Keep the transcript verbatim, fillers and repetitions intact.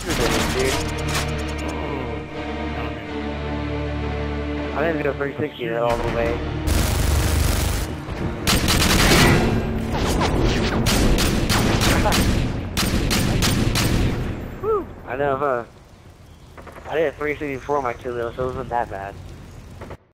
faster than him, dude. I didn't do a three sixty all the way. Woo! I know, huh? I did a three sixty-four my kill though, so it wasn't that bad.